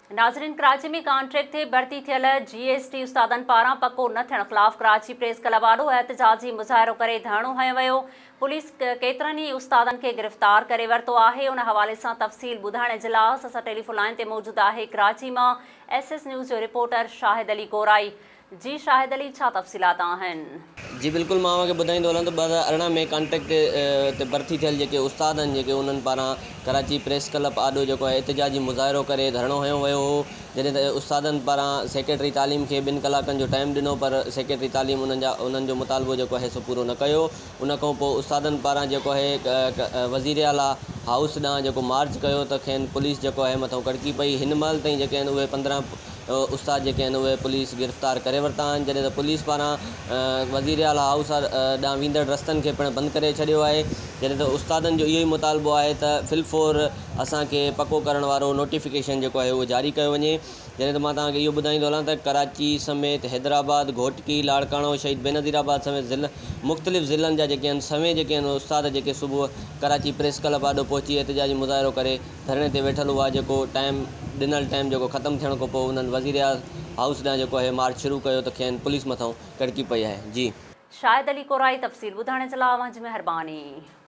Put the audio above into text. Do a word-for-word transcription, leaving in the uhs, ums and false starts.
नाज़रीन, कराची में कॉन्ट्रैक्ट ते भर्ती थियल जीएसटी उस्तादनि पारां पको न थियण ख़िलाफ़ कराची प्रेस क्लब आॾो एहतजाजी मुज़ाहिरो करे धरणो हंयो वियो। पुलिस केतिरनि ई उस्तादनि खे गिरफ़्तार करे वरितो आहे। उन हवाले सां तफ़सील ॿुधाइण जे लाइ असां टेलीफोन लाइन ते मौजूदु आहे कराची मां एस एस न्यूज़ जो रिपोर्टर शाहिद अली कोराई। जी शाहिद अली, छा तफ़सीलात आहिनि? जी बिल्कुलु, मां तव्हांखे ॿुधाईंदो हलां त ॿ हज़ार अरिड़हं में कॉन्ट्रैक्ट ते भर्ती थियल जेके उस्ताद आहिनि जेके उन्हनि पारां कराची प्रेस क्लब आॾो जेको आहे एहतजाजी मुज़ाहिरो करे धरणो हंयो वियो हो। जॾहिं त उस्तादनि पारां सेक्रेटरी तालीम खे ॿिनि कलाकनि जो टाइम ॾिनो, पर सेक्रेटरी तालीम उन्हनि जा उन्हनि जो मुतालबो जेको आहे सो पूरो न कयो। उन खां पोइ उस्तादनि पारां जेको आहे वज़ीर आला हाउस ॾांहुं जेको मार्च कयो त खेनि पुलिस जेको आहे मथां कड़की पई। हिन महिल ताईं जेके आहिनि उहे पंद्रहं उस्ताद जेके आहिनि उहे पुलिस गिरफ़्तार करे वरिता आहिनि। जॾहिं त पुलिस पारां वज़ीर आला हाउस ॾांहुं वेंदड़ रस्तनि खे पिणु बंदि करे छॾियो आहे। जॾहिं त उस्तादनि जो इहो ई मुतालबो आहे त फिलफोर असांखे पको करण वारो नोटिफिकेशन जेको आहे उहो जारी कयो वञे। जॾहिं त मां तव्हांखे इहो ॿुधाईंदो हलां त कराची समेत हैदराबाद, घोटकी, लाड़काणो, शहीद बेनज़ीराबाद समेत ज़िला मुख़्तलिफ़ ज़िलनि जा जेके आहिनि सवें जेके आहिनि उस्ताद जेके सुबुह कराची प्रेस क्लब आॾो पहुची एहतजाजी मुज़ाहिरो करे धरणे ते वेठल हुआ। जेको टाइम ॾिनल टाइम जेको ख़तमु थियण खां पोइ उन्हनि वज़ीर हाउस ॾांहुं जेको आहे मार्च शुरू कयो त खेनि पुलिस मथां कड़की पई आहे। जी शाहिद अली कोराई, तफ़सील ॿुधाइण जे लाइ तव्हांजी महिरबानी।